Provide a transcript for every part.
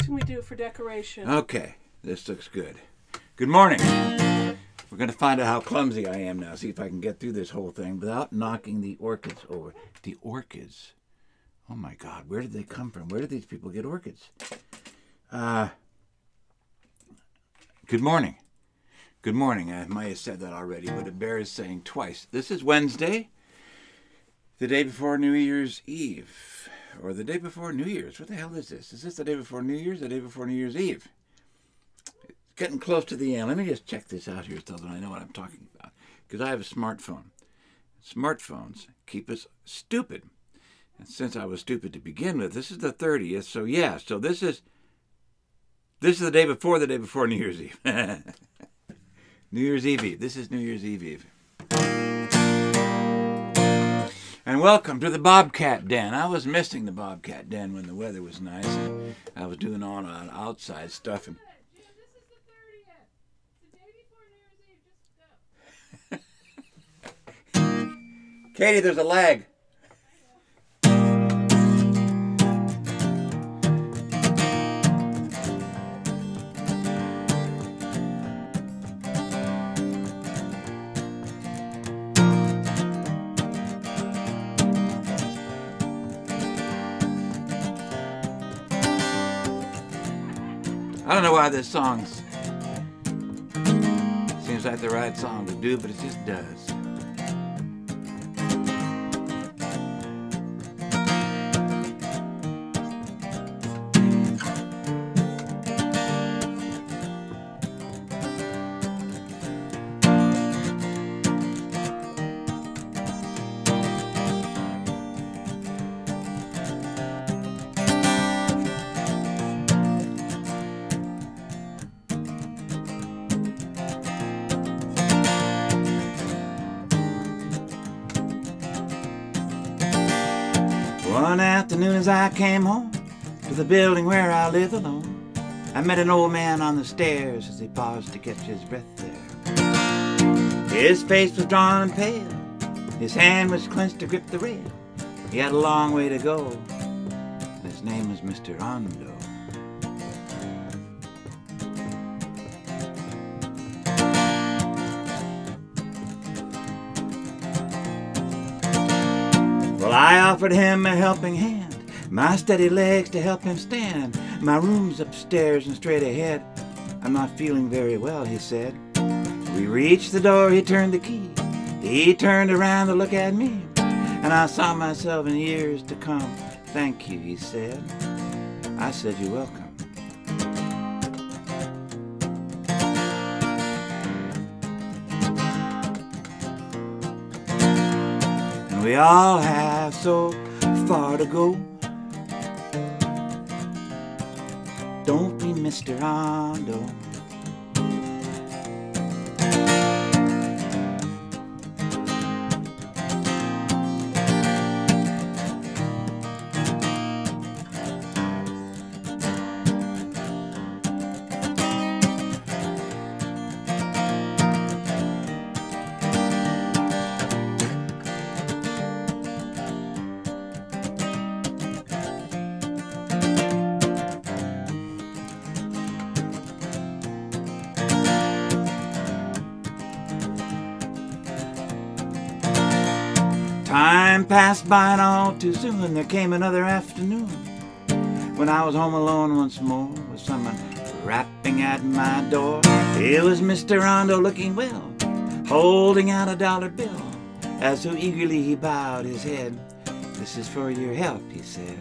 can we do for decoration? Okay, this looks good. Good morning. We're going to find out how clumsy I am now. See if I can get through this whole thing without knocking the orchids over. The orchids. Oh my God, where did they come from? Where did these people get orchids? Good morning. Good morning. I might have said that already, but it bears saying twice. This is Wednesday, the day before New Year's Eve. Or the day before New Year's. What the hell is this? Is this the day before New Year's or the day before New Year's Eve? It's getting close to the end. Let me just check this out here so that I know what I'm talking about. Because I have a smartphone. Smartphones keep us stupid. And since I was stupid to begin with, this is the 30th. So yeah, so this is the day before New Year's Eve. New Year's Eve. This is New Year's Eve. And welcome to the Bobcat Den. I was missing the Bobcat Den when the weather was nice. And I was doing all on outside stuff. And Jim, this is the 30th. It's the day before New Year's Eve. Just go. Katie, there's a lag. I don't know why this song seems like the right song to do, but it just does. One afternoon as I came home to the building where I live alone, I met an old man on the stairs as he paused to catch his breath there. His face was drawn and pale, his hand was clenched to grip the rail. He had a long way to go, and his name was Mr. Rondo. Well, I offered him a helping hand, my steady legs to help him stand. My room's upstairs and straight ahead. I'm not feeling very well, he said. We reached the door, he turned the key. He turned around to look at me, and I saw myself in years to come. Thank you, he said. I said, you're welcome. We all have so far to go. Don't be Mr. Rondo. Time passed by and all too soon there came another afternoon when I was home alone once more with someone rapping at my door. It was Mr. Rondo looking well, holding out a dollar bill. As so eagerly he bowed his head. This is for your help, he said.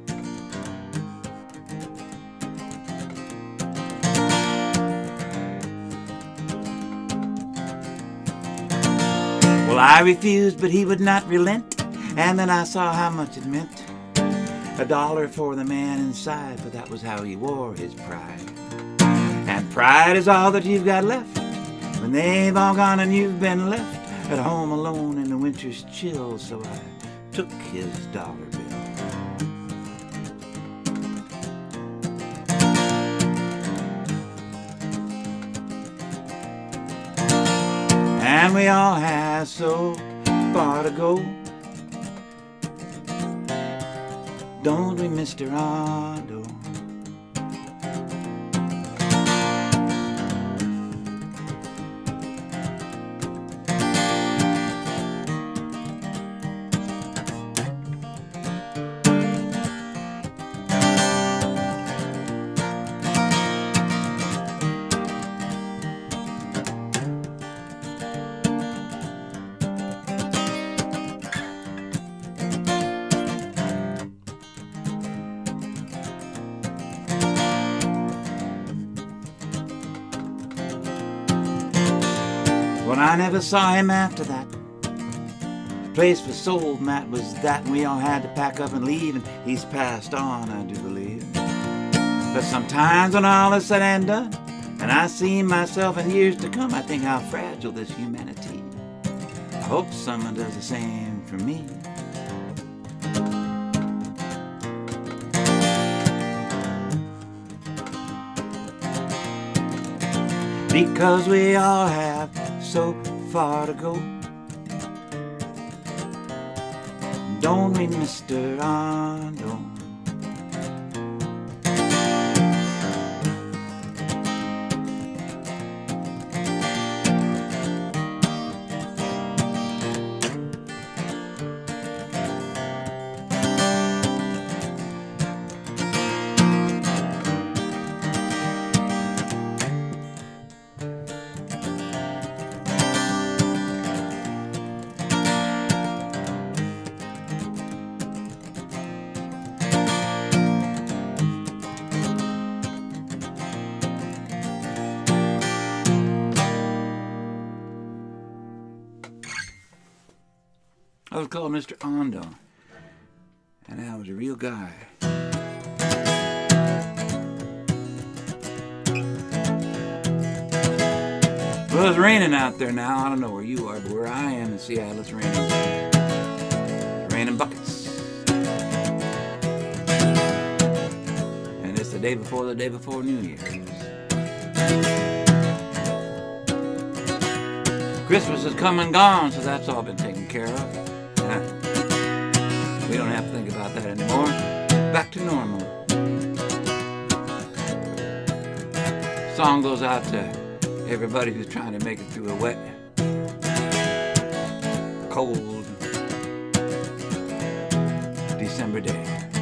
Well, I refused, but he would not relent, and then I saw how much it meant. $1 for the man inside, for that was how he wore his pride. And pride is all that you've got left when they've all gone and you've been left at home alone in the winter's chill. So I took his dollar bill. And we all have so far to go. Don't we, Mr. Rondo? But I never saw him after that. Place was sold and that was that, and we all had to pack up and leave, and he's passed on, I do believe. But sometimes when all is said and done, and I see myself in years to come, I think how fragile this humanity. I hope someone does the same for me. Because we all have so far to go. Don't we, Mr. Ondo? I was called Mr. Ondo, and I was a real guy. Well, it's raining out there now. I don't know where you are, but where I am in Seattle, it's raining. It's raining buckets. And it's the day before New Year's. Christmas has come and gone, so that's all been taken care of. We don't have to think about that anymore. Back to normal. Song goes out to everybody who's trying to make it through a wet, cold December day.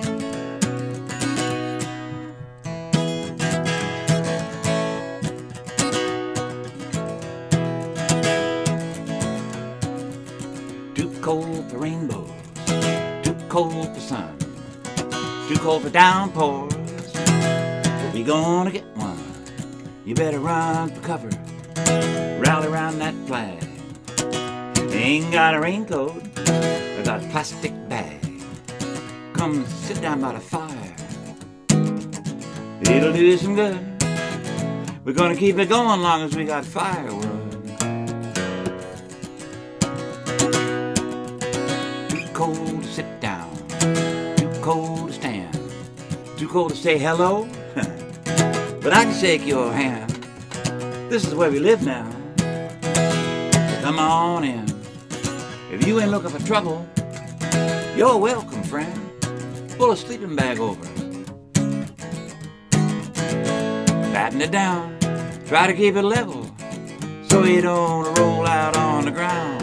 Too cold for rainbows, too cold for sun, too cold for downpours, but we gonna get one. You better run for cover, rally around that flag. Ain't got a raincoat, I got a plastic bag. Come sit down by the fire, it'll do some good. We're gonna keep it going long as we got firewood. Too cold to sit down, too cold to stand, too cold to say hello, but I can shake your hand. This is where we live now, so come on in. If you ain't looking for trouble, you're welcome, friend. Pull a sleeping bag over, batten it down, try to keep it level so you don't roll out on the ground.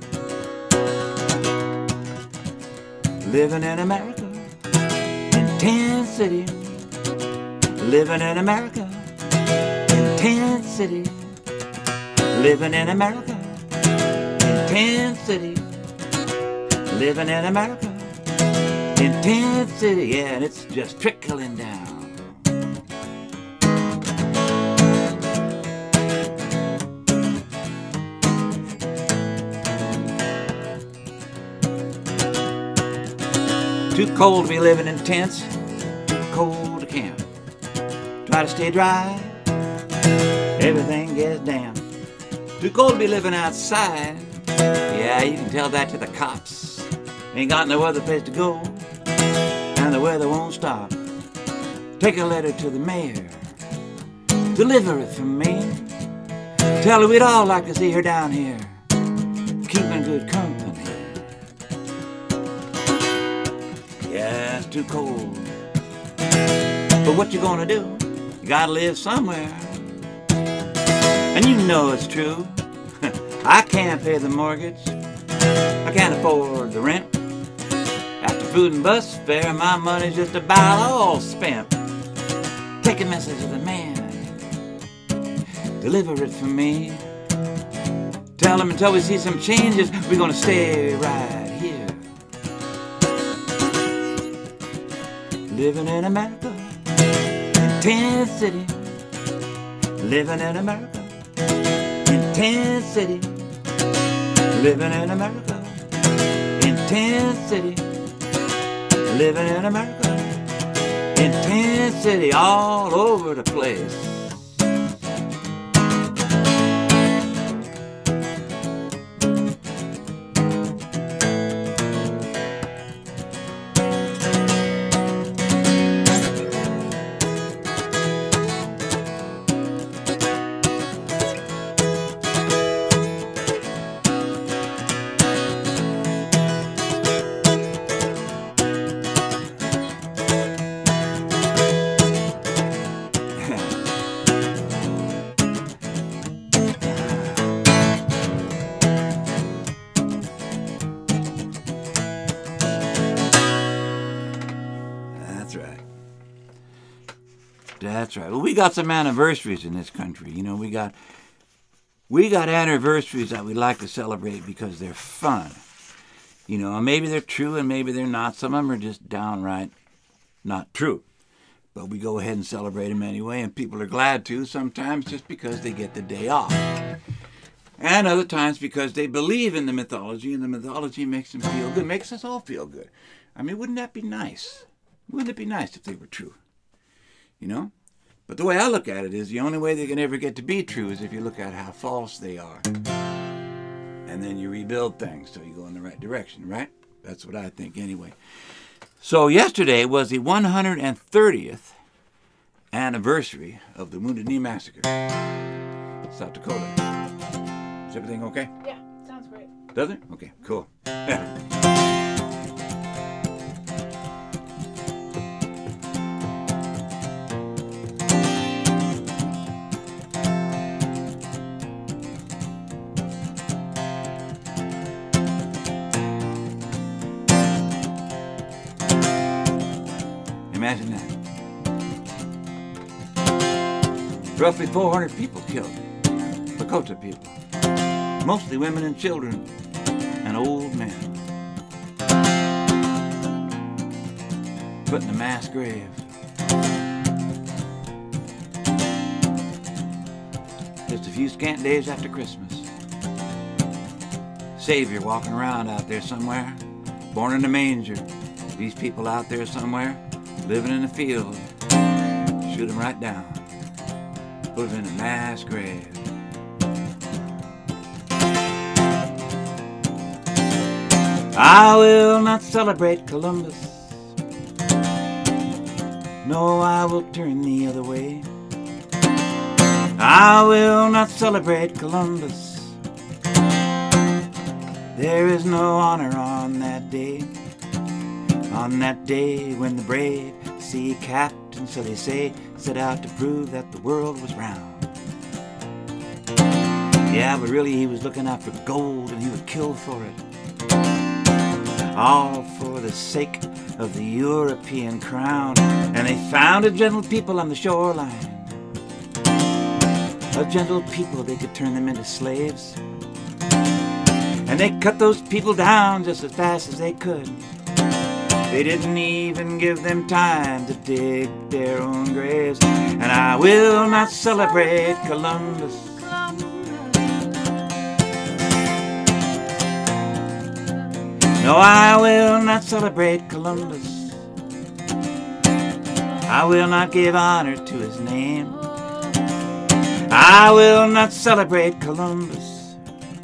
Living in America, in 10 cities. Living in America, in 10 cities. Living in America, in 10 cities. Living in America, in 10 cities. Yeah, and it's just trickling down. Too cold to be living in tents, too cold to camp. Try to stay dry, everything gets damp. Too cold to be living outside. Yeah, you can tell that to the cops. Ain't got no other place to go, and the weather won't stop. Take a letter to the mayor, deliver it from me. Tell her we'd all like to see her down here, keeping good company. Yeah, it's too cold, but what you gonna do? You gotta live somewhere, and you know it's true. I can't pay the mortgage, I can't afford the rent. After food and bus fare, my money's just about all spent. Take a message to the man, deliver it for me. Tell him until we see some changes, we're gonna stay right here. Living in America, in 10 cities. Living in America, in 10 cities. living in America, in Tent City. Living in America, in Tent City, all over the place. That's right. Well, we got some anniversaries in this country. You know, we got anniversaries that we like to celebrate because they're fun. You know, maybe they're true and maybe they're not. Some of them are just downright not true. But we go ahead and celebrate them anyway, and people are glad to, sometimes just because they get the day off. And other times because they believe in the mythology, and the mythology makes them feel good, makes us all feel good. I mean, wouldn't that be nice? Wouldn't it be nice if they were true? You know? But the way I look at it is the only way they can ever get to be true is if you look at how false they are. And then you rebuild things so you go in the right direction, right? That's what I think anyway. So yesterday was the 130th anniversary of the Wounded Knee Massacre, South Dakota. Is everything okay? Yeah, sounds great. Does it? Okay, cool. Imagine that. Roughly 400 people killed. Lakota people. Mostly women and children and old men. Put in a mass grave. Just a few scant days after Christmas. Savior walking around out there somewhere. Born in a manger. These people out there somewhere. Living in the field, shoot him right down, put him in a mass grave. I will not celebrate Columbus. No, I will turn the other way. I will not celebrate Columbus. There is no honor on that day. On that day when the brave sea captain, so they say, set out to prove that the world was round. Yeah, but really he was looking out for gold and he would kill for it. All for the sake of the European crown. And they found a gentle people on the shoreline. A gentle people, they could turn them into slaves. And they cut those people down just as fast as they could. They didn't even give them time to dig their own graves. And I will not celebrate Columbus. No, I will not celebrate Columbus. I will not give honor to his name. I will not celebrate Columbus.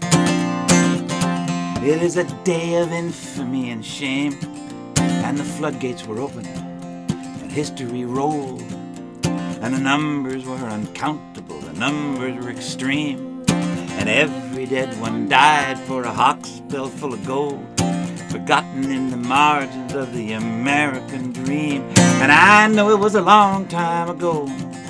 It is a day of infamy and shame. And the floodgates were open, and history rolled, and the numbers were uncountable, the numbers were extreme, and every dead one died for a hawksbill full of gold, forgotten in the margins of the American dream. And I know it was a long time ago.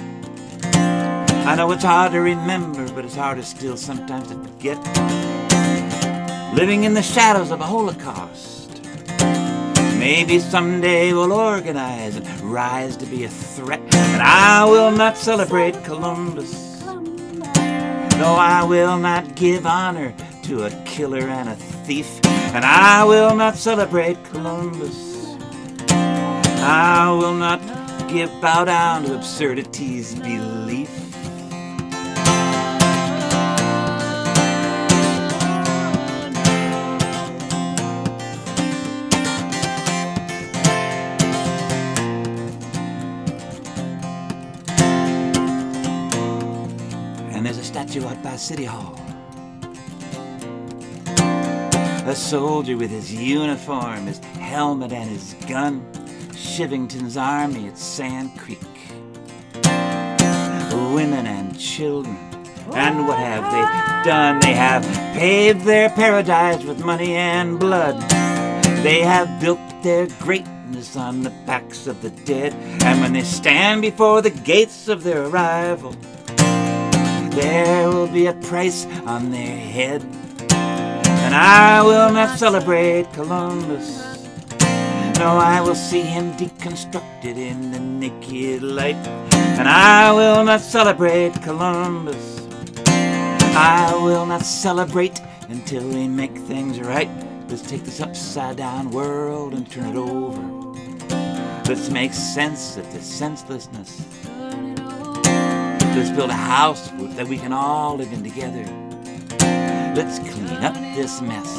I know it's hard to remember, but it's harder still sometimes to forget. Living in the shadows of a Holocaust. Maybe someday we'll organize and rise to be a threat. And I will not celebrate Columbus. No, I will not give honor to a killer and a thief. And I will not celebrate Columbus. I will not bow down to absurdity's belief. statue out by City Hall. A soldier with his uniform, his helmet and his gun, Shivington's army at Sand Creek. Women and children, and what have they done? They have paved their paradise with money and blood. They have built their greatness on the backs of the dead, and when they stand before the gates of their arrival, there will be a price on their head. And I will not celebrate Columbus. No, I will see him deconstructed in the naked light. And I will not celebrate Columbus. I will not celebrate until we make things right. Let's take this upside down world and turn it over. Let's make sense of this senselessness. Let's build a house that we can all live in together. Let's clean up this mess.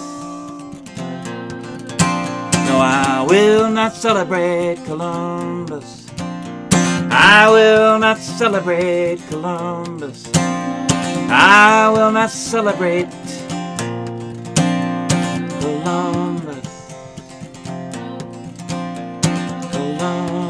No, I will not celebrate Columbus. I will not celebrate Columbus. I will not celebrate Columbus. Columbus.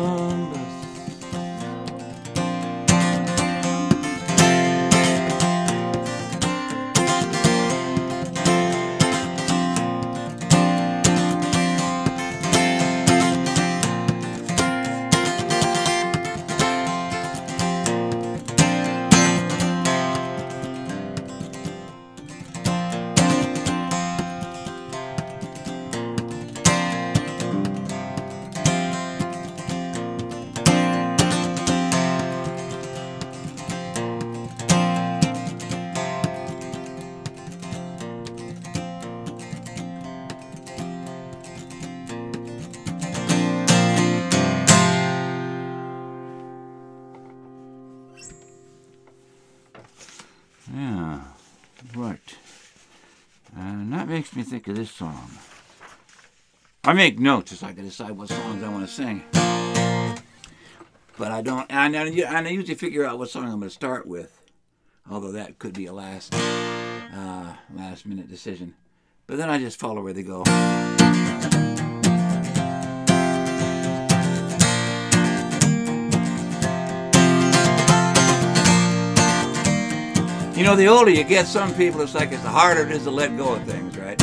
Yeah, right. And that makes me think of this song. I make notes so I can decide what songs I want to sing. But I don't, and I usually figure out what song I'm going to start with. Although that could be a last minute decision. But then I just follow where they go. You know, the older you get, some people, it's like the harder it is to let go of things, right?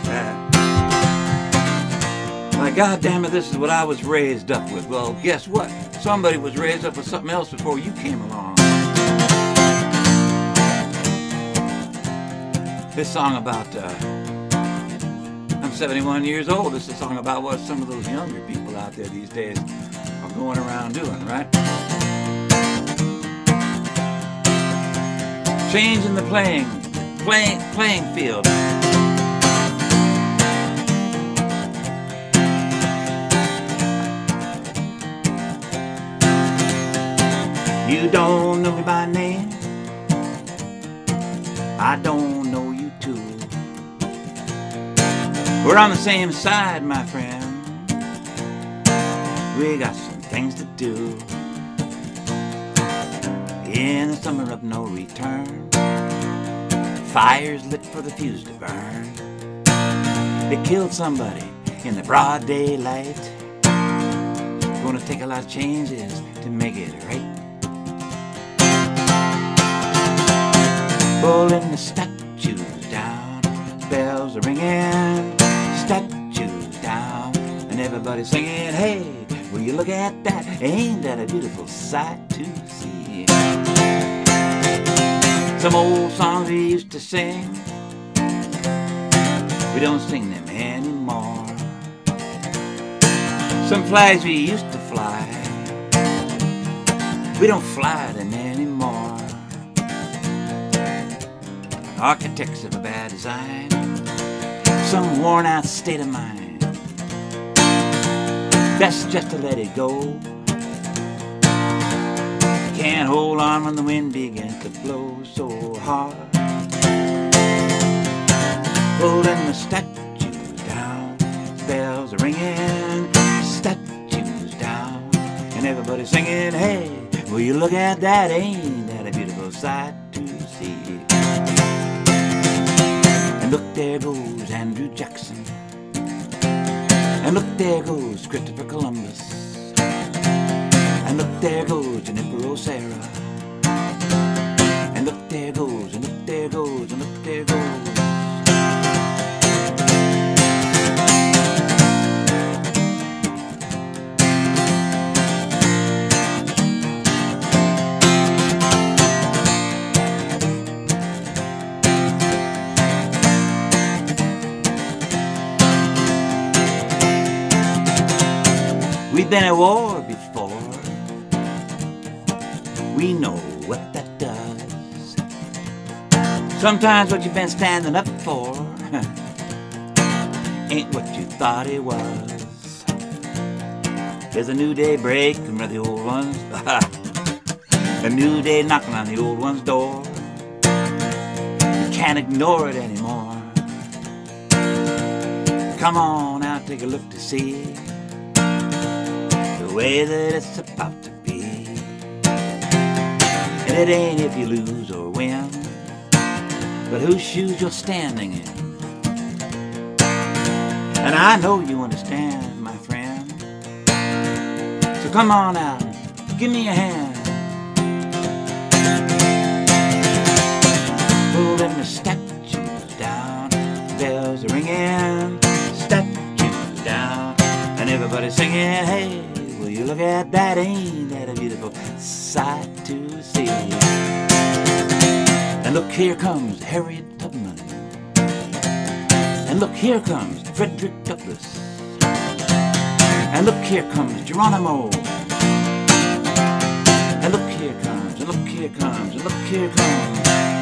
Like, God damn it, this is what I was raised up with. Well, guess what? Somebody was raised up with something else before you came along. This song about, I'm 71 years old. This is a song about what some of those younger people out there these days are going around doing, right? Changing the playing field. You don't know me by name, I don't know you too. We're on the same side, my friend. We got some things to do. In the summer of no return, fires lit for the fuse to burn. They killed somebody in the broad daylight. Gonna take a lot of changes to make it right. Pulling the statues down, bells are ringing, statues down, and everybody singing, hey, will you look at that? Ain't that a beautiful sight to see? Some old songs we used to sing, we don't sing them anymore. Some flags we used to fly, we don't fly them anymore. Architects of a bad design, some worn out state of mind. Best just to let it go. Can't hold on when the wind begins to blow so hard. Pulling the statues down, bells are ringing, statues down, and everybody singing, hey, will you look at that? Ain't that a beautiful sight to see? see. And look, there goes Andrew Jackson. And look, there goes Christopher Columbus. And look, there goes Jennifer O'Sara. And look, there goes, and look, there goes, and look, there goes. We've been at war before. We know what that does. Sometimes what you've been standing up for ain't what you thought it was. There's a new day breaking where the old ones, a new day knocking on the old one's door. You can't ignore it anymore. Come on out, take a look to see the way that it's about to be. And it ain't if you lose or win, but whose shoes you're standing in. And I know you understand, my friend. So come on out, give me a hand. Pulling the statues down, bells are ringing, statues down, and everybody's singing, hey, will you look at that? Ain't that a beautiful sight to see? And look, here comes Harriet Tubman. And look, here comes Frederick Douglass. And look, here comes Geronimo. And look, here comes, and look, here comes, and look, here comes.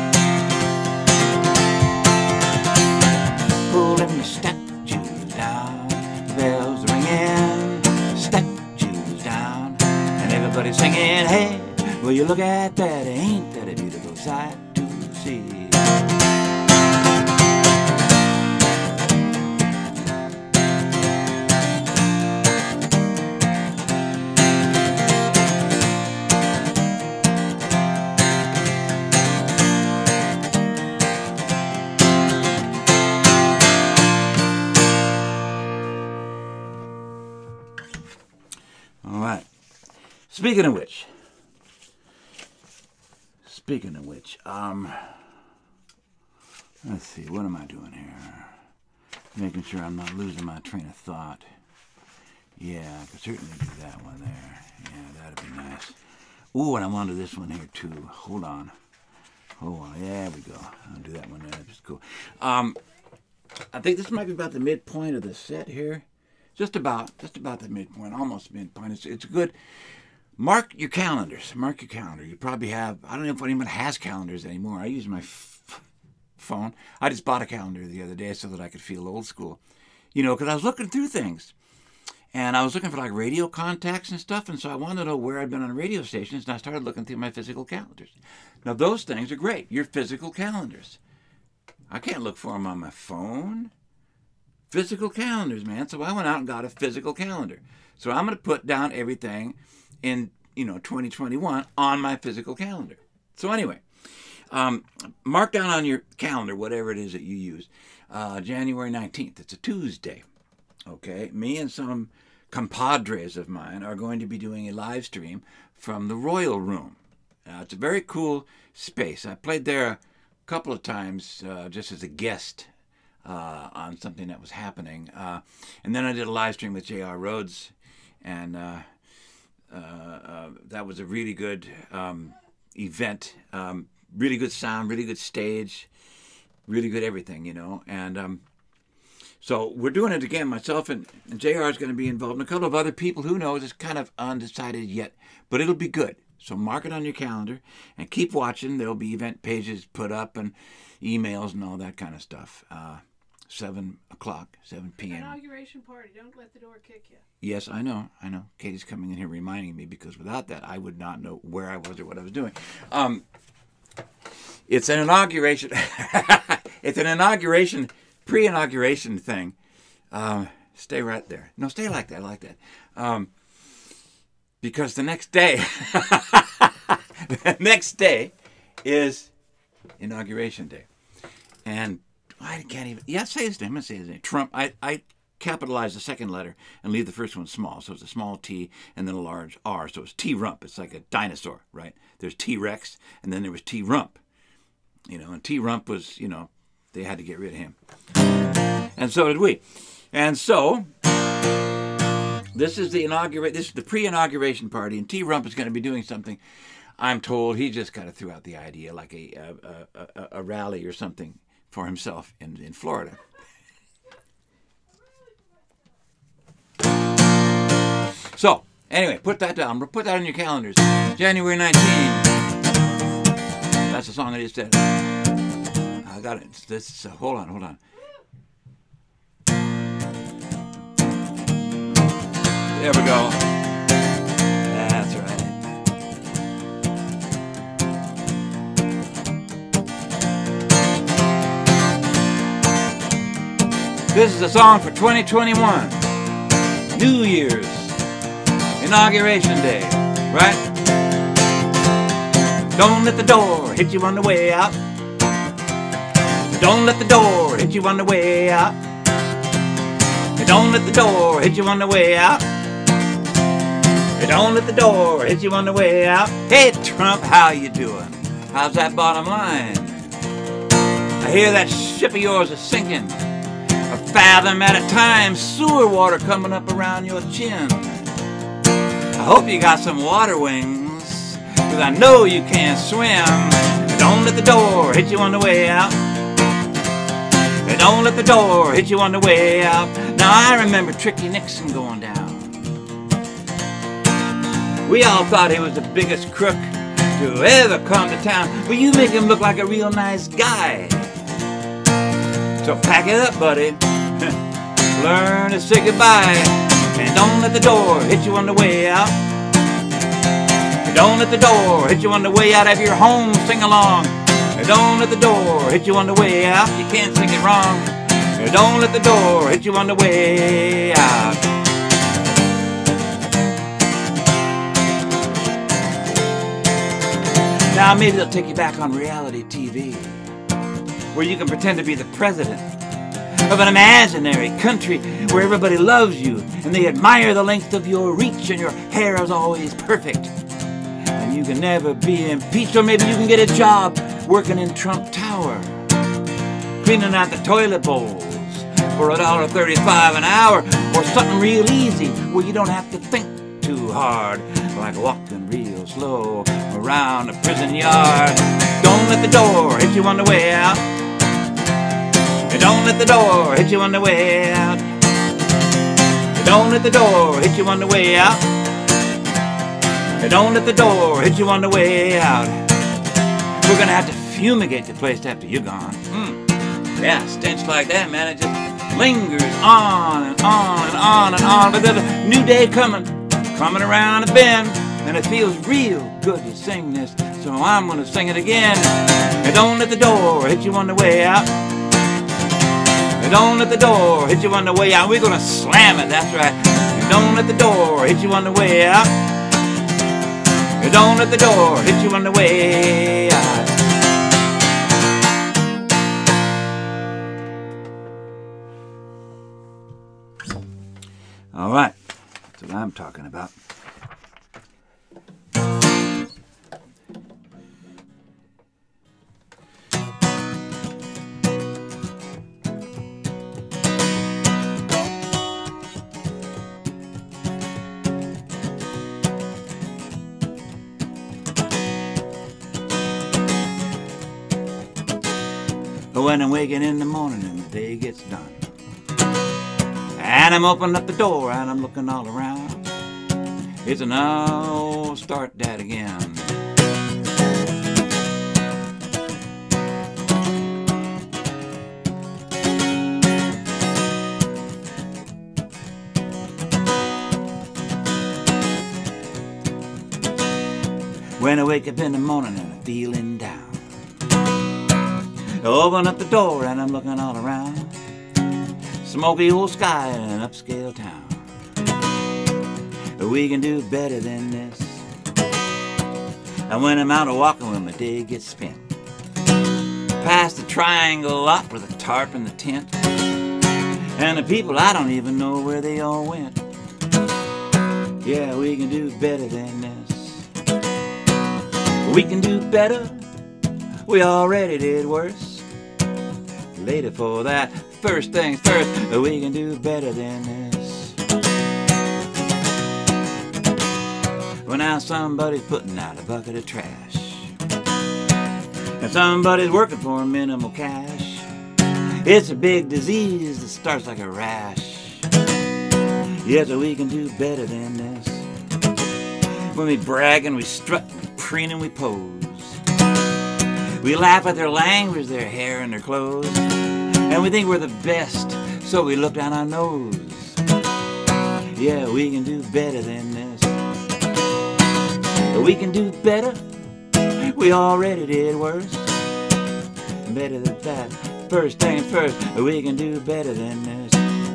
Pulling the statues down, bells ringing, statues down, and everybody singing, hey, will you look at that? Ain't that a beautiful sight to see? All right. Speaking of which, let's see, what am I doing here? Making sure I'm not losing my train of thought. Yeah, I could certainly do that one there. Yeah, that'd be nice. Ooh, and I'm onto this one here too. Hold on. There we go. I'll do that one there. That's cool. I think this might be about the midpoint of the set here. Just about the midpoint, almost midpoint. It's good. Mark your calendars. Mark your calendar. You probably have, I don't know if anyone has calendars anymore. I use my phone. I just bought a calendar the other day so that I could feel old school. You know, because I was looking through things. And I was looking for like radio contacts and stuff. And so I wanted to know where I'd been on radio stations. And I started looking through my physical calendars. Now, those things are great. Your physical calendars. I can't look for them on my phone. Physical calendars, man. So I went out and got a physical calendar. So I'm going to put down everything in, 2021 on my physical calendar. So anyway, mark down on your calendar, whatever it is that you use, January 19th. It's a Tuesday. Okay. Me and some compadres of mine are going to be doing a live stream from the Royal Room. It's a very cool space. I played there a couple of times just as a guest on something that was happening. And then I did a live stream with J.R. Rhodes, and that was a really good event. Really good sound, really good stage, really good everything, And so we're doing it again. Myself and J.R. is going to be involved, and a couple of other people. Who knows? It's kind of undecided yet, but it'll be good. So mark it on your calendar and keep watching. There'll be event pages put up and emails and all that kind of stuff. 7 o'clock, 7 p.m. Inauguration party. Don't let the door kick you. Yes, I know. Katie's coming in here reminding me, because without that, I would not know where I was or what I was doing. It's an inauguration. It's an inauguration, pre-inauguration thing. Stay right there. No, stay like that. I like that. Because the next day, is Inauguration Day. And I can't even, yeah, say his name, Trump. I capitalize the second letter and leave the first one small. So it's a small T and then a large R. So it's T-Rump. It's like a dinosaur, right? There's T-Rex and then there was T-Rump. You know, and T-Rump was, you know, they had to get rid of him. And so did we. And so this is the pre-inauguration party, and T-Rump is going to be doing something. I'm told he just kind of threw out the idea, like a rally or something for himself in Florida. So, anyway, put that down. Put that on your calendars. January 19th. That's the song I just did. I got it. Hold on. There we go. That's right. This is a song for 2021. New Year's. Inauguration Day. Right? Don't let the door hit you on the way out. Don't let the door hit you on the way out. Don't let the door hit you on the way out. Don't let the door hit you on the way out. Hey Trump, how you doing? How's that bottom line? I hear that ship of yours is sinking. A fathom at a time, sewer water coming up around your chin. I hope you got some water wings, 'cause I know you can't swim. Don't let the door hit you on the way out. Don't let the door hit you on the way out. Now I remember Tricky Nixon going down. We all thought he was the biggest crook to ever come to town, but you make him look like a real nice guy. So pack it up, buddy. Learn to say goodbye. And don't let the door hit you on the way out. Don't let the door hit you on the way out of your home sing-along. Don't let the door hit you on the way out. You can't sing it wrong. Don't let the door hit you on the way out. Now maybe they'll take you back on reality TV, where you can pretend to be the president of an imaginary country where everybody loves you and they admire the length of your reach and your hair is always perfect. And you can never be impeached, or maybe you can get a job working in Trump Tower, cleaning out the toilet bowls for $1.35 an hour, or something real easy where you don't have to think too hard, like walking real slow around a prison yard. Don't let the door hit you on the way out. Don't let the door hit you on the way out. Don't let the door hit you on the way out. Don't let the door hit you on the way out. We're gonna have to fumigate the place after you're gone. Yeah, stench like that, man, it just lingers on and on and on and on. But there's a new day coming around the bend, and it feels real good to sing this, so I'm gonna sing it again. Don't let the door hit you on the way out. Don't let the door hit you on the way out. We're gonna slam it, that's right. Don't let the door hit you on the way out. Don't let the door hit you on the way out. All right, that's what I'm talking about. When I'm waking in the morning and the day gets done, and I'm opening up the door and I'm looking all around, it's an oh, start that again. When I wake up in the morning and I'm feeling down, I open up the door and I'm looking all around. Smoky old sky in an upscale town. We can do better than this. And when I'm out walking when my day gets spent, past the triangle lot with a tarp in the tent. And the people, I don't even know where they all went. Yeah, we can do better than this. We can do better. We already did worse. Later for that. First things first, we can do better than this. Well, now somebody's putting out a bucket of trash, and somebody's working for minimal cash. It's a big disease that starts like a rash. Yes, we can do better than this. When we brag and we strut, we preen and we pose. We laugh at their language, their hair and their clothes. And we think we're the best, so we look down our nose. Yeah, we can do better than this. We can do better. We already did worse. Better than that. First things first, we can do better than this.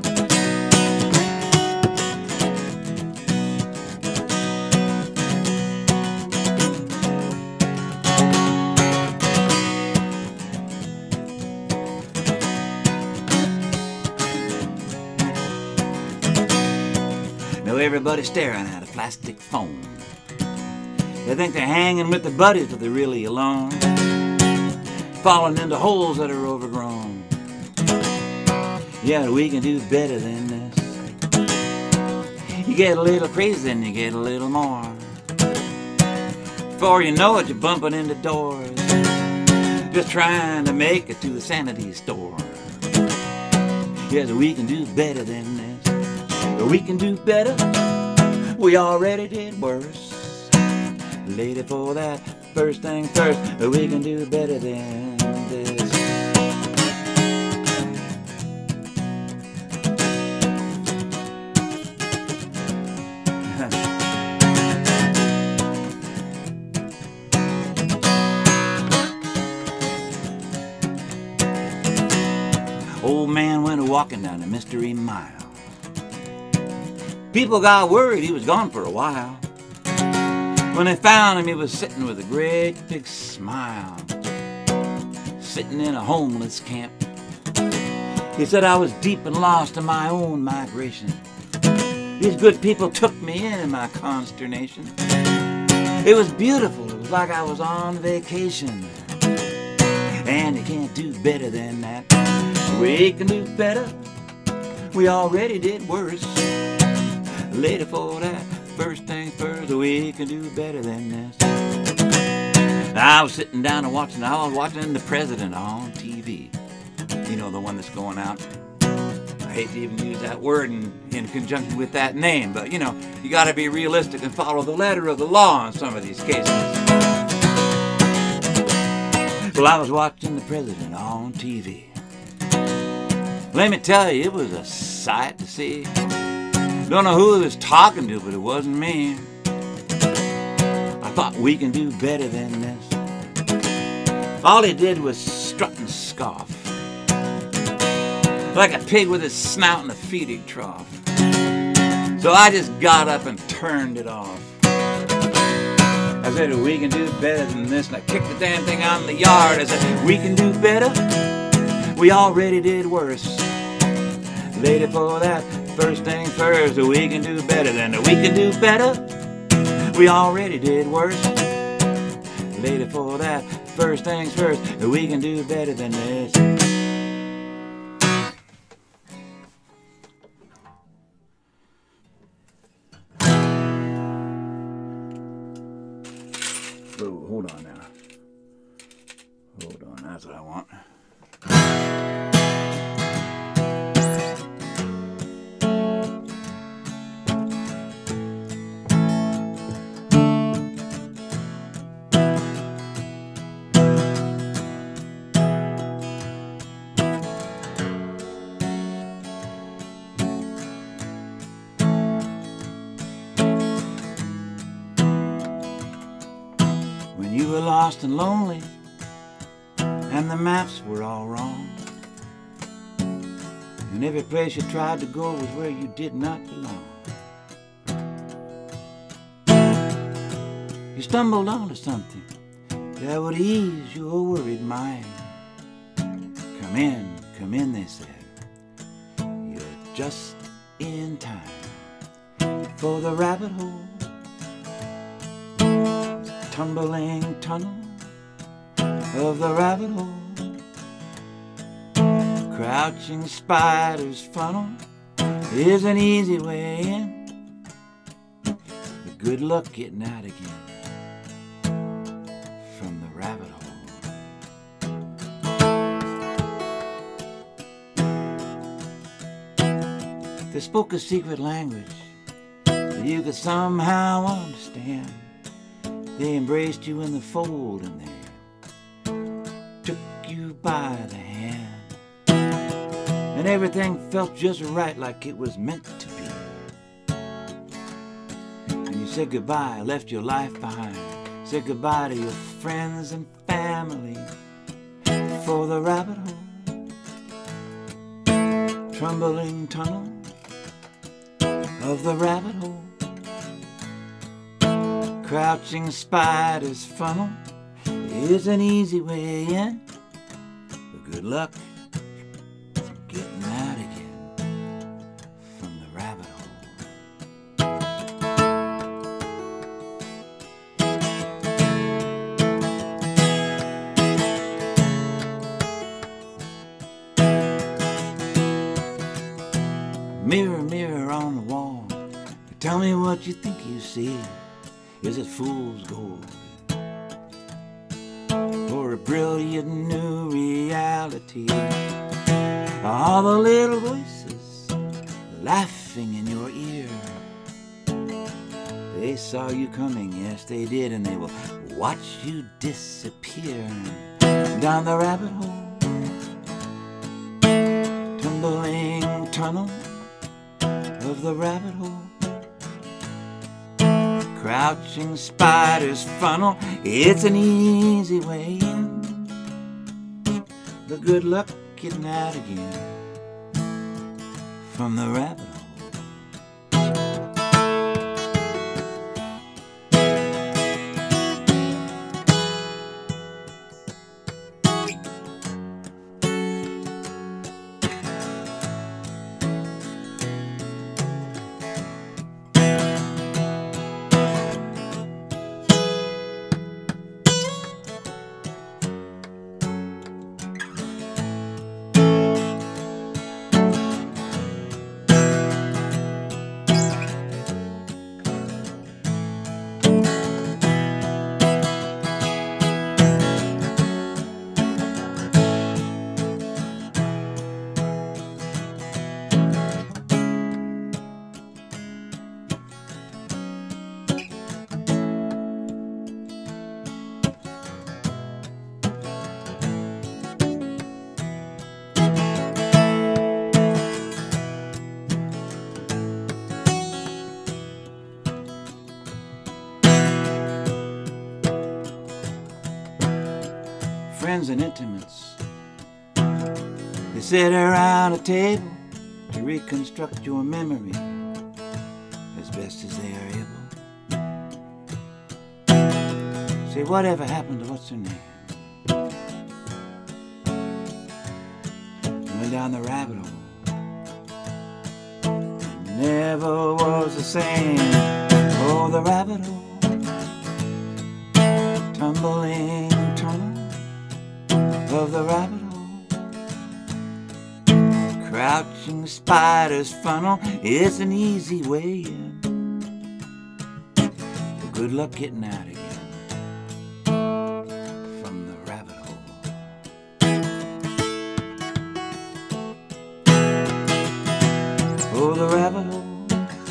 Now everybody's staring at a plastic phone. They think they're hanging with their buddies, but they're really alone, falling into holes that are overgrown. Yeah, we can do better than this. You get a little crazy and you get a little more. Before you know it, you're bumping into doors, just trying to make it to the sanity store. Yes, we can do better than this. We can do better. We already did worse. Later for that. First thing first, we can do better than this. Old man went walking down the Mystery Mile. People got worried he was gone for a while. When they found him, he was sitting with a great big smile, sitting in a homeless camp. He said, I was deep and lost in my own migration. These good people took me in my consternation. It was beautiful, it was like I was on vacation. And you can't do better than that. We can do better, we already did worse. Later for that. First things first, we can do better than this. I was sitting down and watching the president on TV. You know, the one that's going out. I hate to even use that word in conjunction with that name, but you know, you gotta be realistic and follow the letter of the law in some of these cases. Well, I was watching the president on TV. Let me tell you, it was a sight to see. Don't know who he was talking to, but it wasn't me. I thought we can do better than this. All he did was strut and scoff, like a pig with his snout in a feeding trough. So I just got up and turned it off. I said, we can do better than this. And I kicked the damn thing out in the yard. I said, we can do better. We already did worse. Later for that. First thing first, we can do better than we can do better. We already did worse. Later for that. First things first, we can do better than this. Oh, hold on now. Hold on, that's what I want. You were lost and lonely, and the maps were all wrong, and every place you tried to go was where you did not belong. You stumbled onto something that would ease your worried mind. come in, they said. You're just in time for the rabbit hole. Tumbling tunnel of the rabbit hole. Crouching spider's funnel is an easy way in, but good luck getting out again from the rabbit hole. They spoke a secret language that you could somehow understand. They embraced you in the fold and they took you by the hand. And everything felt just right, like it was meant to be. And you said goodbye, left your life behind. Said goodbye to your friends and family for the rabbit hole. Tumbling tunnel of the rabbit hole. Crouching spider's funnel is an easy way in, but good luck getting out again from the rabbit hole. Mirror, mirror on the wall, tell me what you think you see. Is it fool's gold or a brilliant new reality? All the little voices laughing in your ear. They saw you coming, yes they did, and they will watch you disappear down the rabbit hole. Tumbling tunnel of the rabbit hole. Crouching spider's funnel, it's an easy way in, but good luck getting out again from the rabbit hole. Friends and intimates, they sit around a table to reconstruct your memory as best as they are able. Say, whatever happened to what's her name? Went down the rabbit hole. Never was the same. Oh, the rabbit hole. Tumbling tunnel of the rabbit hole. Crouching spider's funnel is an easy way in, but good luck getting out again from the rabbit hole. Oh, the rabbit hole.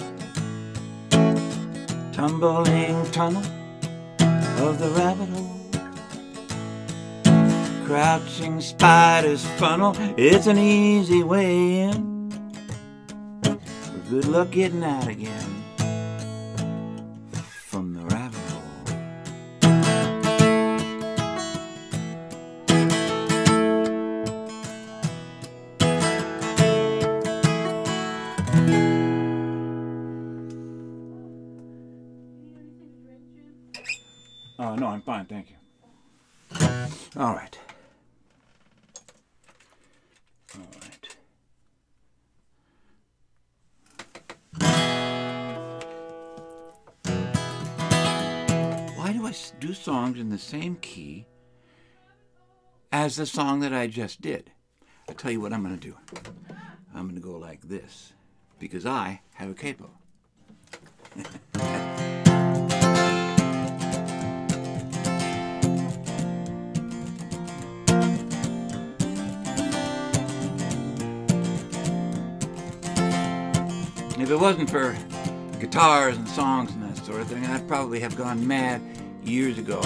Tumbling tunnel of the rabbit hole. Crouching spider's funnel, it's an easy way in, but good luck getting out again from the rabbit hole. Oh, no, I'm fine, thank you. All right. do I do songs in the same key as the song that I just did? I'll tell you what I'm going to do. I'm going to go like this because I have a capo. If it wasn't for guitars and songs and that sort of thing, I'd probably have gone mad years ago.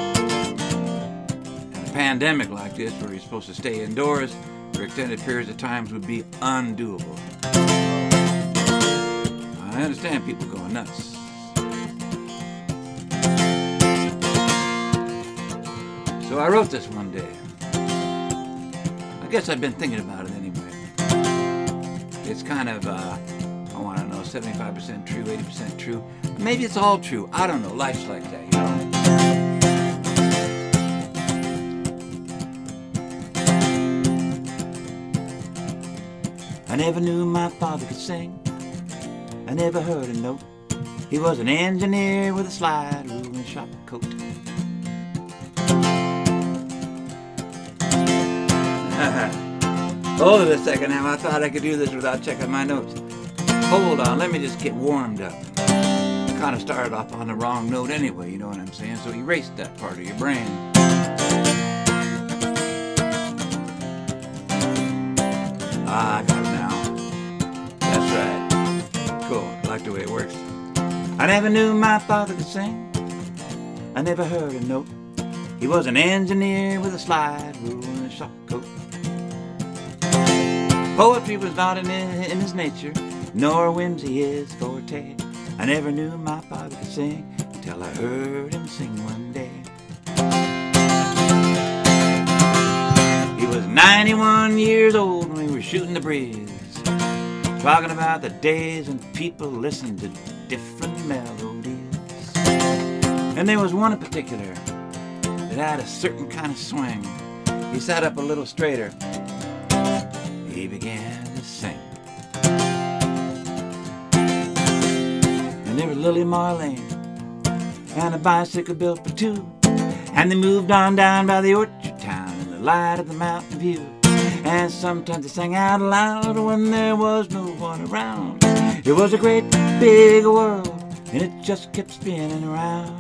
And a pandemic like this, where you're supposed to stay indoors for extended periods of time, would be undoable. I understand people going nuts. So I wrote this one day. I guess I've been thinking about it anyway. It's kind of, I want to know, 75% true, 80% true. Maybe it's all true. I don't know. Life's like that, you know? I never knew my father could sing. I never heard a note. He was an engineer with a slide rule and a shop coat. Hold it a second now. I thought I could do this without checking my notes. Hold on, let me just get warmed up. Kind of started off on the wrong note anyway, you know what I'm saying? So erase that part of your brain. Ah, I got it now. That's right. Cool, I like the way it works. I never knew my father could sing. I never heard a note. He was an engineer with a slide rule and a shop coat. Poetry was not in his nature, nor whimsy his forte. I never knew my father could sing until I heard him sing one day. He was 91 years old when we were shooting the breeze, talking about the days when people listened to different melodies. And there was one in particular that had a certain kind of swing. He sat up a little straighter. He began to sing. And there was Lily Marlene and a bicycle built for two. And they moved on down by the orchard town in the light of the mountain view. And sometimes they sang out loud when there was no one around. It was a great big world and it just kept spinning around.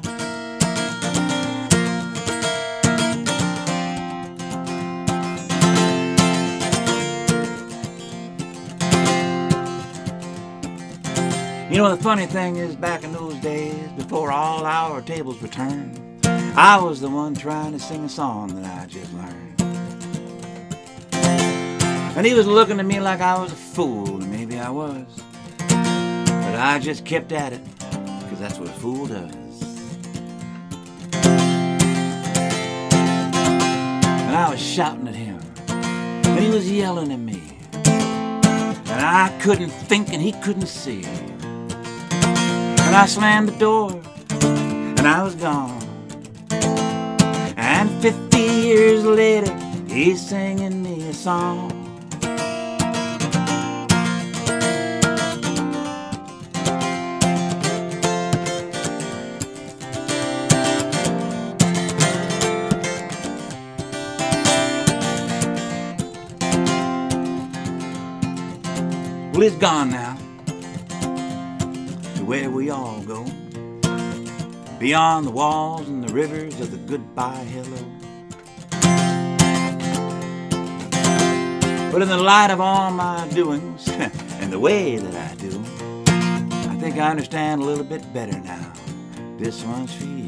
You know, the funny thing is, back in those days, before all our tables were turned, I was the one trying to sing a song that I just learned. And he was looking at me like I was a fool, and maybe I was. But I just kept at it, because that's what a fool does. And I was shouting at him, and he was yelling at me. And I couldn't think and he couldn't see. And I slammed the door, and I was gone. And 50 years later, he's singing me a song. Well, he's gone now, to where we all go, beyond the walls and the rivers of the goodbye hello. But in the light of all my doings and the way that I do, I think I understand a little bit better now. This one's for you.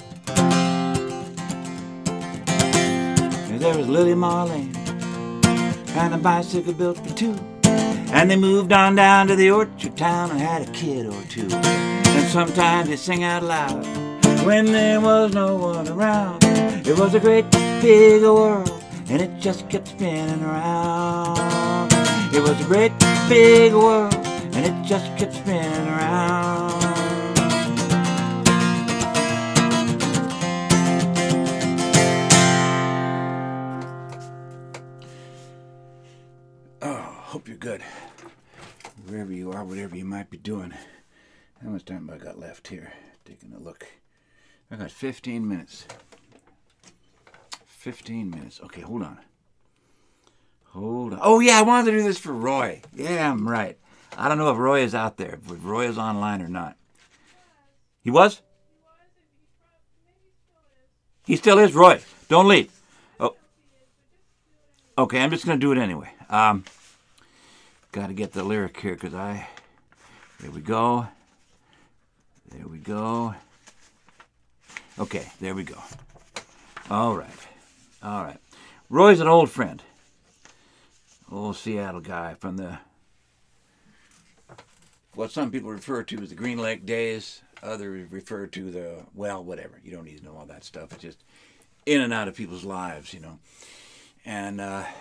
There was Lily Marlene and a bicycle built for two. And they moved on down to the orchard town and had a kid or two. And sometimes they sing out loud when there was no one around. It was a great big world and it just kept spinning around. It was a great big world and it just kept spinning around. Hope you're good. Wherever you are, whatever you might be doing. How much time have I got left here? Taking a look. I got 15 minutes. 15 minutes. Okay, hold on. Hold on. Oh, yeah, I wanted to do this for Roy. Yeah, I'm right. I don't know if Roy is out there, if Roy is online or not. He was? He still is? Roy, don't leave. Oh. Okay, I'm just going to do it anyway. Got to get the lyric here because there we go. There we go. Okay, there we go. All right. All right. Roy's an old friend. Old Seattle guy from what some people refer to as the Green Lake days. Others refer to the, well, whatever. You don't need to know all that stuff. It's just in and out of people's lives, you know. And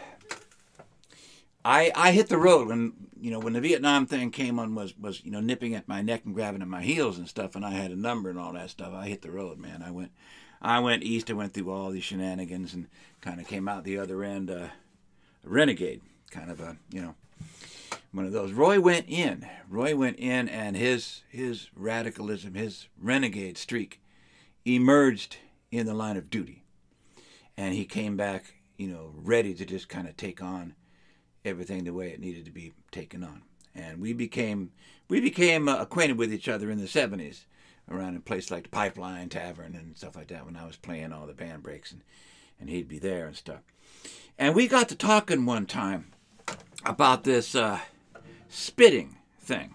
I hit the road when the Vietnam thing came on, was nipping at my neck and grabbing at my heels and stuff, and I had a number and all that stuff. I hit the road, man. I went east. I went through all these shenanigans and kind of came out the other end a renegade, kind of one of those. Roy went in, and his radicalism, his renegade streak, emerged in the line of duty, and he came back, ready to just kind of take on everything the way it needed to be taken on. And we became acquainted with each other in the 70s around a place like the Pipeline Tavern and stuff like that when I was playing all the band breaks, and he'd be there and stuff. And we got to talking one time about this spitting thing.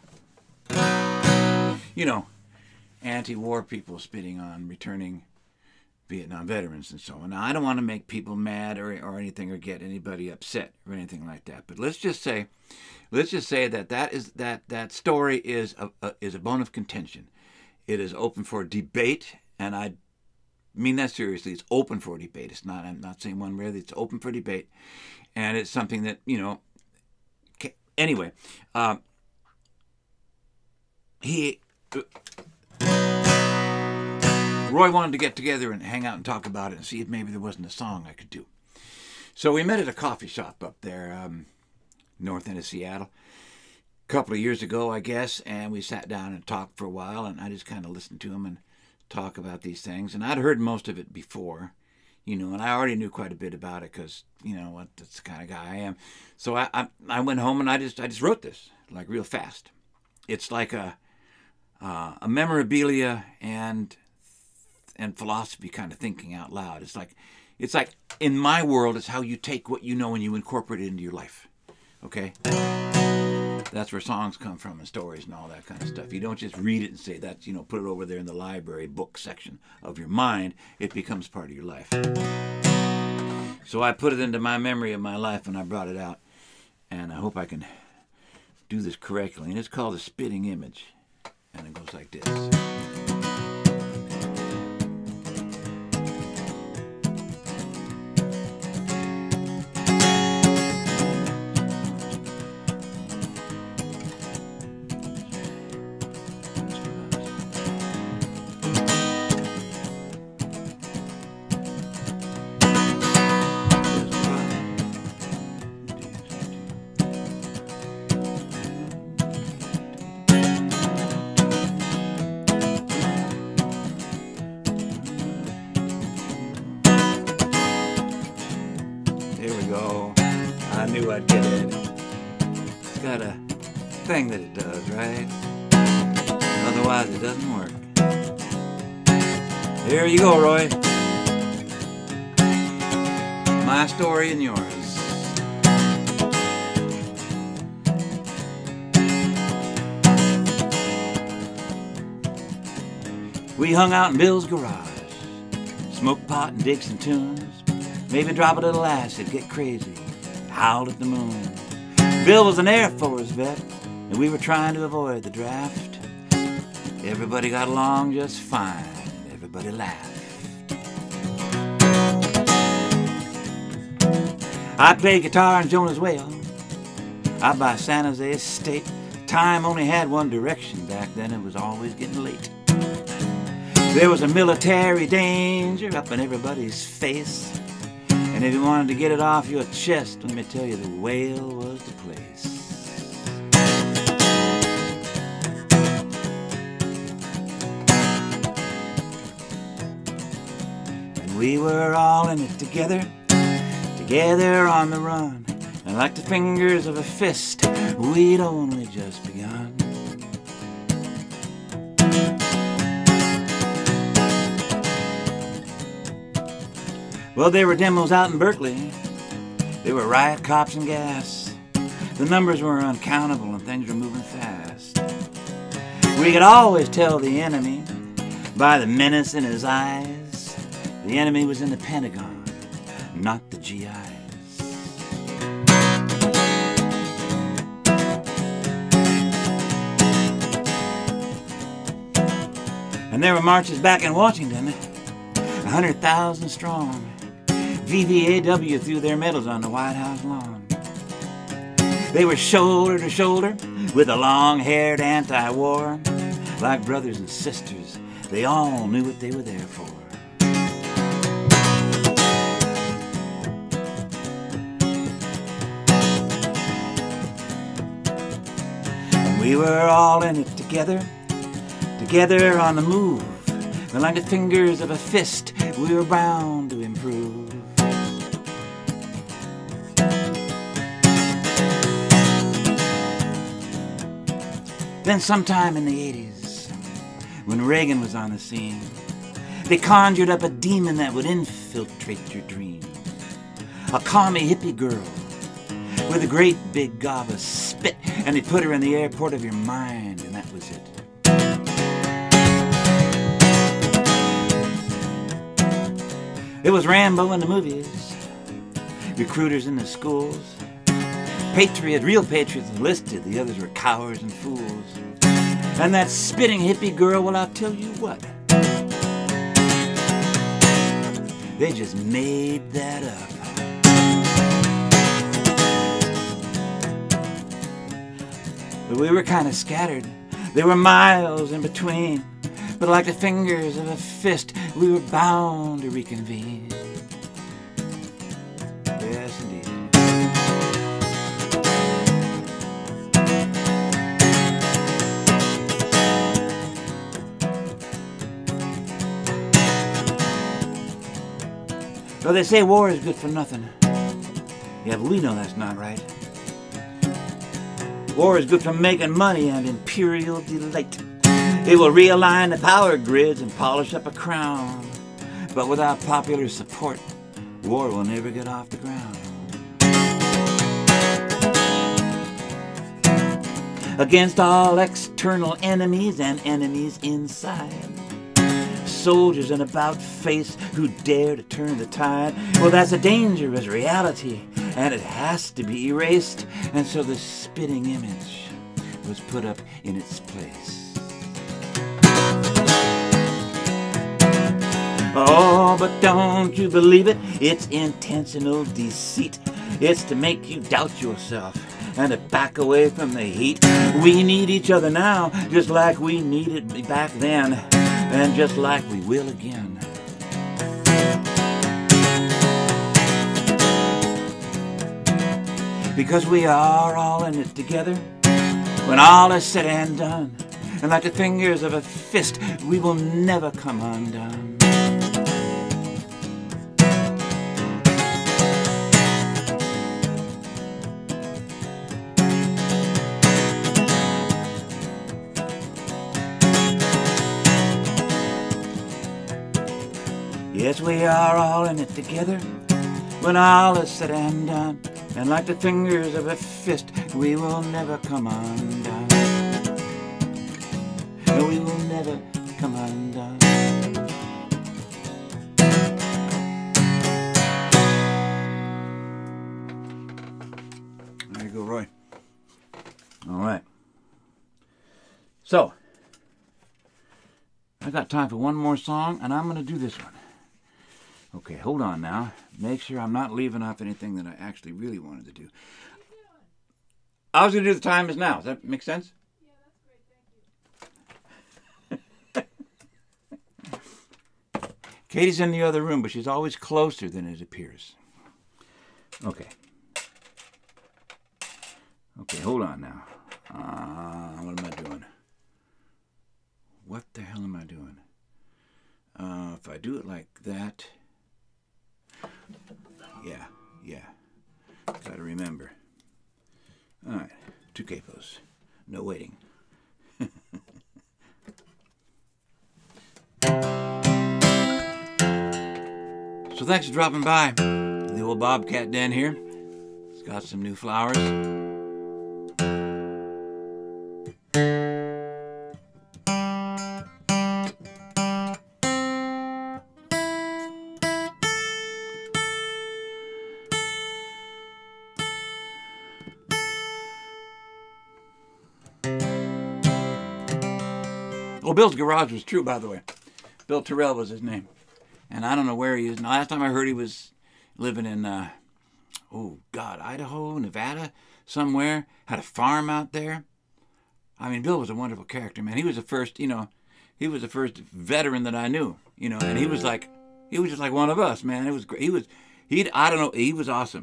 Anti-war people spitting on returning Vietnam veterans and so on. Now, I don't want to make people mad or anything, or get anybody upset or anything like that. But let's just say that story is a bone of contention. It is open for debate, and I mean that seriously. It's open for debate. It's not. I'm not saying one way or the other. It's open for debate, and it's something that Anyway, Roy wanted to get together and hang out and talk about it and see if maybe there wasn't a song I could do. So we met at a coffee shop up there, north end of Seattle, a couple of years ago, I guess, and we sat down and talked for a while, and I just kind of listened to him and talk about these things. And I'd heard most of it before, and I already knew quite a bit about it because, that's the kind of guy I am. So I went home and I just wrote this, like, real fast. It's like a memorabilia and philosophy kind of thinking out loud. It's like in my world, it's how you take what you know and you incorporate it into your life. Okay? That's where songs come from and stories and all that kind of stuff. You don't just read it and say that, put it over there in the library book section of your mind. It becomes part of your life. So I put it into my memory of my life and I brought it out. And I hope I can do this correctly. And it's called A Spitting Image. And it goes like this. I knew I'd get it. It's got a thing that it does, right? Otherwise it doesn't work. Here you go, Roy. My story and yours. We hung out in Bill's garage, smoked pot and Dixon tunes, maybe drop a little acid, get crazy, howled at the moon. Bill was an Air Force vet, and we were trying to avoid the draft. Everybody got along just fine, everybody laughed. I played guitar in Jonah's Whale, out by San Jose State. Time only had one direction back then, it was always getting late. There was a military danger up in everybody's face, and if you wanted to get it off your chest, let me tell you, the Whale was the place. We were all in it together, together on the run. And like the fingers of a fist, we'd only just begun. Well, there were demos out in Berkeley. There were riot cops and gas. The numbers were uncountable and things were moving fast. We could always tell the enemy by the menace in his eyes. The enemy was in the Pentagon, not the GIs. And there were marches back in Washington, 100,000 strong. VVAW threw their medals on the White House lawn. They were shoulder to shoulder with the long-haired anti-war. Like brothers and sisters, they all knew what they were there for. And we were all in it together, together on the move. And like the fingers of a fist, we were bound to improve. Then sometime in the 80s, when Reagan was on the scene, they conjured up a demon that would infiltrate your dreams. A commie hippie girl with a great big gob of spit, and they put her in the airport of your mind, and that was it. It was Rambo in the movies, recruiters in the schools, patriots, real patriots enlisted, the others were cowards and fools. And that spitting hippie girl, well, I'll tell you what, they just made that up. But we were kind of scattered, there were miles in between. But like the fingers of a fist, we were bound to reconvene. Yes, indeed. So they say war is good for nothing. Yeah, but we know that's not right. War is good for making money and imperial delight. It will realign the power grids and polish up a crown. But without popular support, war will never get off the ground. Against all external enemies and enemies inside. Soldiers in about face who dare to turn the tide. Well, that's a dangerous reality, and it has to be erased. And so the spitting image was put up in its place. Oh, but don't you believe it? It's intentional deceit. It's to make you doubt yourself and to back away from the heat. We need each other now, just like we needed back then, and just like we will again. Because we are all in it together, when all is said and done. And like the fingers of a fist, we will never come undone. Yes, we are all in it together, when all is said and done. And like the fingers of a fist, we will never come undone. No, we will never come undone. There you go, Roy. All right. So, I got time for one more song, and I'm going to do this one. Okay, hold on now. Make sure I'm not leaving off anything that I actually really wanted to do. I was going to do The Time Is Now. Does that make sense? Yeah, that's great. Thank you. Katie's in the other room, but she's always closer than it appears. Okay. Okay, hold on now. What am I doing? What the hell am I doing? If I do it like that, Yeah. Gotta remember. All right, 2 capos. No waiting. So thanks for dropping by. The old Bobcat Den here. It's got some new flowers. Well, Bill's Garage was true, by the way. Bill Terrell was his name. And I don't know where he is. Now, last time I heard he was living in, Idaho, Nevada, somewhere. Had a farm out there. I mean, Bill was a wonderful character, man. He was the first, he was the first veteran that I knew, and he was just like one of us, man. It was great. He was awesome.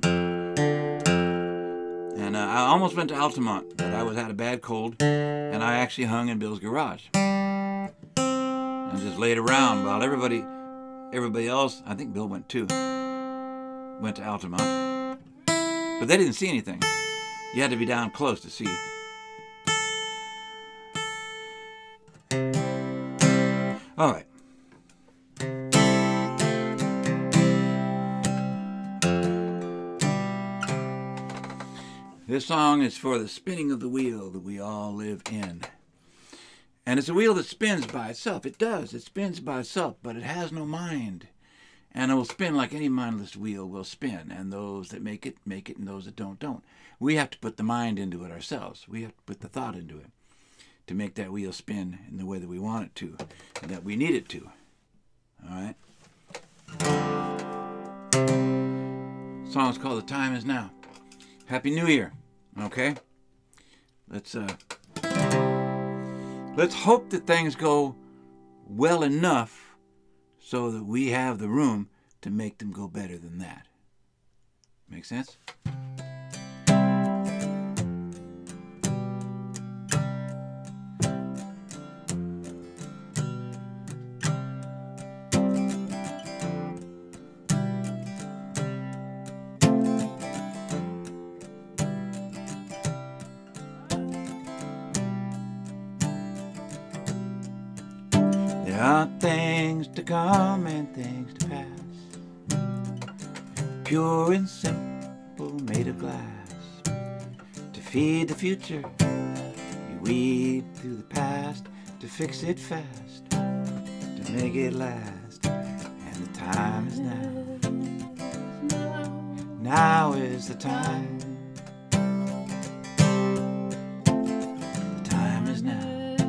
And I almost went to Altamont, but I had a bad cold, and I actually hung in Bill's Garage. And just laid around while everybody else, I think Bill went too, went to Altamont. But they didn't see anything. You had to be down close to see. All right. This song is for the spinning of the wheel that we all live in. And it's a wheel that spins by itself. It does. It spins by itself, but it has no mind. And it will spin like any mindless wheel will spin. And those that make it, and those that don't. We have to put the mind into it ourselves. We have to put the thought into it to make that wheel spin in the way that we want it to and that we need it to. All right? The song is called The Time Is Now. Happy New Year. Okay? Let's hope that things go well enough so that we have the room to make them go better than that. Make sense? There are things to come and things to pass, pure and simple, made of glass. To feed the future, you weed through the past, to fix it fast, to make it last. And the time is now. Now is the time. The time is now.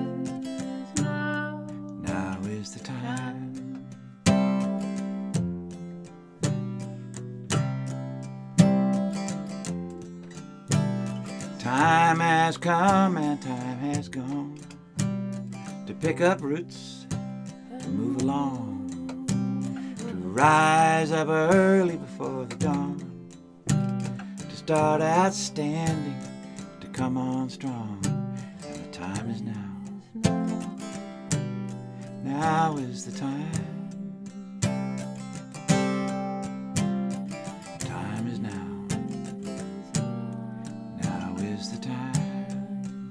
The time. Time has come and time has gone to pick up roots, to move along, to rise up early before the dawn, to start outstanding, to come on strong. And the time is now. Now is the time. Time is now. Now is the time.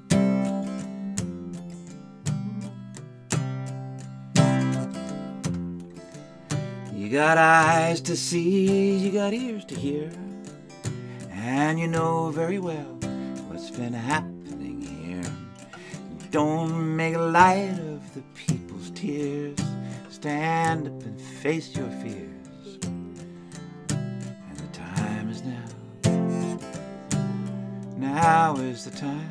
You got eyes to see, you got ears to hear, and you know very well what's been happening here. Don't make light of the people's tears. Stand up and face your fears. And the time is now. Now is the time.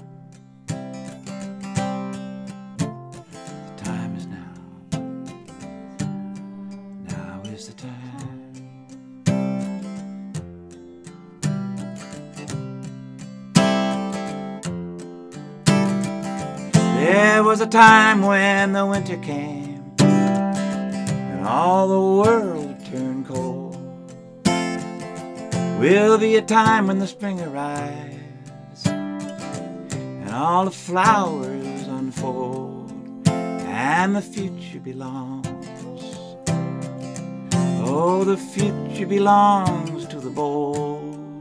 The time is now. Now is the time. There was a time when the winter came and all the world would turn cold. Will be a time when the spring arrives and all the flowers unfold and the future belongs. Oh, the future belongs to the bold.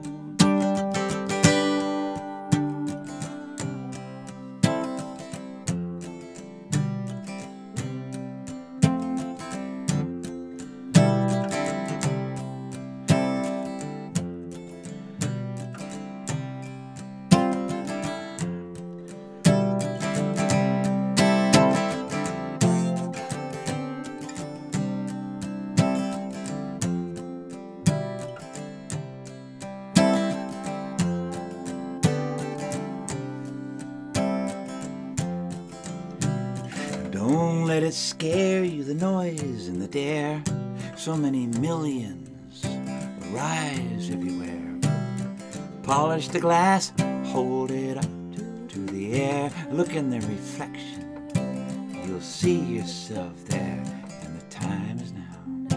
Don't let it scare you, the noise and the dare. So many millions rise everywhere. Polish the glass, hold it up to the air. Look in the reflection, you'll see yourself there. And the time is now.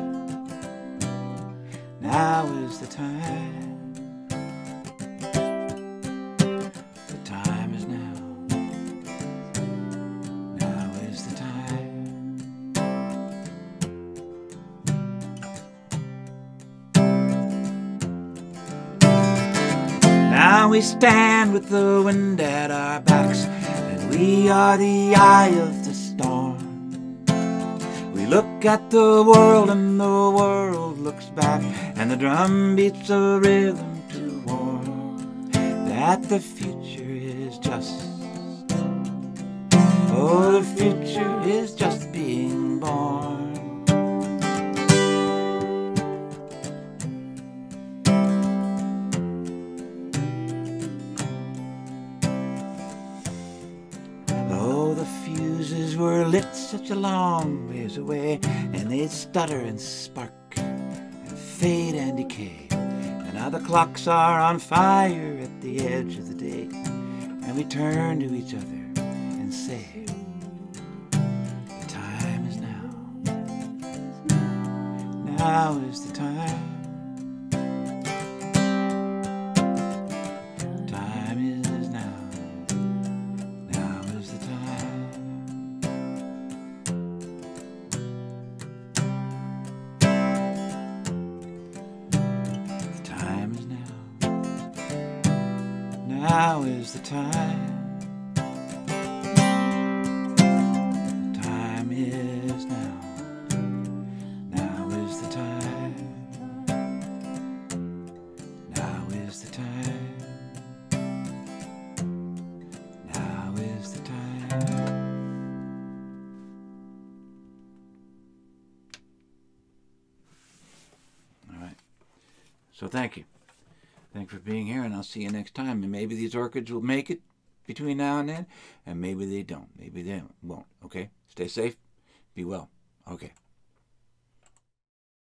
Now is the time. The time is now. Now we stand with the wind at our backs, and we are the eye of the storm. We look at the world and the world looks back, and the drum beats a rhythm to warn that the future is just, oh, the future is just being born. Fuses were lit such a long ways away, and they'd stutter and spark and fade and decay. And now the clocks are on fire at the edge of the day, and we turn to each other and say, the time is now. Now is the time. Time is now. Now is the time. Now is the time. The time is now. Now is the time. Now is the time. Now is the time. All right. So thank you. Thanks for being here, and I'll see you next time. And maybe these orchids will make it between now and then, and maybe they don't. Maybe they won't. Okay? Stay safe. Be well. Okay.